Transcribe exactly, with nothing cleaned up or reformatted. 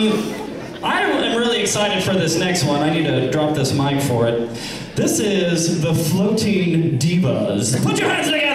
Um, I am really excited for this next one. I need to drop this mic for it. This is the Floating Divas. Put your hands together!